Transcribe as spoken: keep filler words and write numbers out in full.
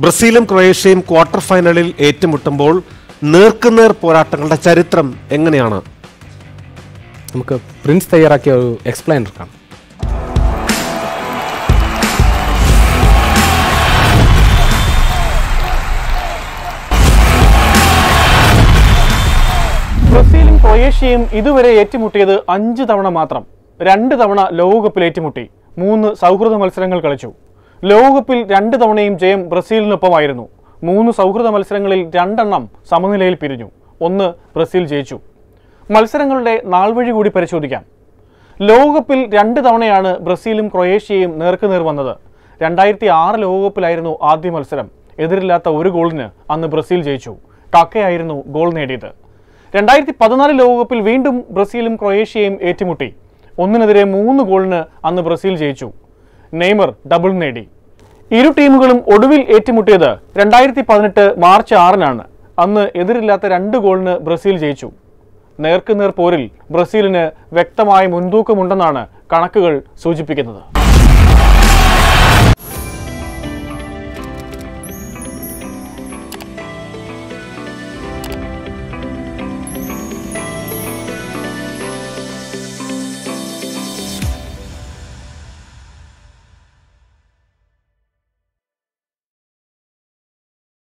ബ്രസീലും ക്രൊയേഷ്യയും quarter ഫൈനലിൽ ഏറ്റുമുട്ടുമ്പോൾ നേർക്കുനേർ പോരാട്ടങ്ങളുടെ ചരിത്രം എങ്ങനെയാണ്? നമുക്ക് പ്രിൻസ് തയ്യാറാക്കിയ ഒരു എക്സ്പ്ലെയിനർ കാണാം. ബ്രസീലും ക്രൊയേഷ്യയും ഇതുവരെ ഏറ്റുമുട്ടിയത് അഞ്ച് തവണ മാത്രം. രണ്ട് തവണ ലോകകപ്പിൽ ഏറ്റുമുട്ടി, മൂന്ന് സൗഹൃദ മത്സരങ്ങൾ കളിച്ചു. ലോകകപ്പിൽ രണ്ട് തവണയും ജയം ബ്രസീലിനൊപ്പമായിരുന്നു. മൂന്ന് സൗഹൃദ മത്സരങ്ങളിൽ രണ്ടെണ്ണം സമനിലയിൽ പിരിഞ്ഞു, ഒന്ന് ബ്രസീൽ ജയിച്ചു. മത്സരങ്ങളുടെ നാൾവഴി കൂടി പരിശോധിക്കാം. ലോകകപ്പിൽ രണ്ട് തവണയാണ് ബ്രസീലും ക്രൊയേഷ്യയും നേർക്കുനേർ വന്നത്. രണ്ടായിരത്തി ആറ് ലോകകപ്പിലായിരുന്നു ആദ്യ മത്സരം. എതിരില്ലാത്ത ഒരു ഗോളിന് അന്ന് ബ്രസീൽ ജയിച്ചു. കാക്കയായിരുന്നു ഗോൾ നേടിയത്. രണ്ടായിരത്തി പതിനാല് ലോകകപ്പിൽ വീണ്ടും ബ്രസീലും ക്രൊയേഷ്യയും ഏറ്റുമുട്ടി. ഒന്നിനെതിരെ മൂന്ന് ഗോളിന് അന്ന് ബ്രസീൽ ജയിച്ചു. നെയ്മർ ഡബിൾ നേടി. ഇരു ടീമുകളും ഒടുവിൽ ഏറ്റുമുട്ടിയത് രണ്ടായിരത്തി പതിനെട്ട് മാർച്ച് ആറിനാണ്. അന്ന് എതിരില്ലാത്ത രണ്ട് ഗോളിന് ബ്രസീൽ ജയിച്ചു. നേർക്കുനേർ പോരിൽ ബ്രസീലിന് വ്യക്തമായ മുൻതൂക്കമുണ്ടെന്നാണ് കണക്കുകൾ സൂചിപ്പിക്കുന്നത്.